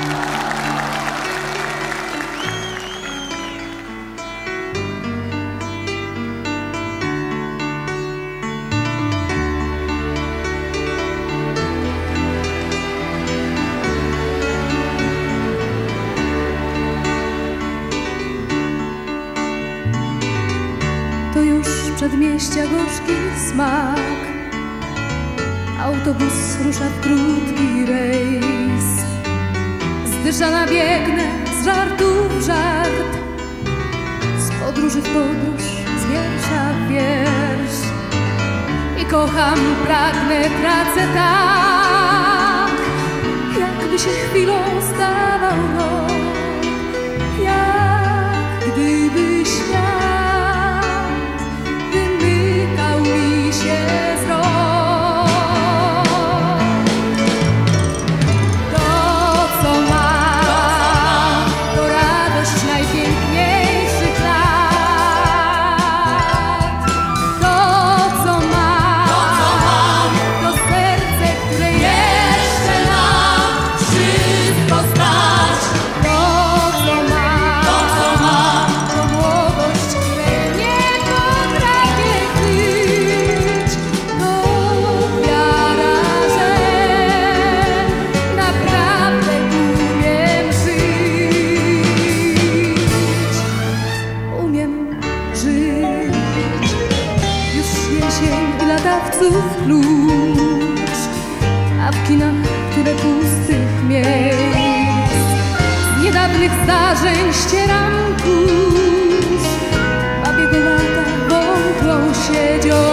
To już przedmieścia gorzki smak. Autobus rusza w krótki rejs. Zdyszana biegnę z żartu w żart, z podróży w podróż, z wiersza w wiersz. I kocham, pragnę, tracę tak, jakby się chwilą stawał rok. Jak gdyby świat klucz, a w kinach tyle pustych miejsc. Z niedawnych zdarzeń ścieram kurz, babiego lata wątłą siedzią.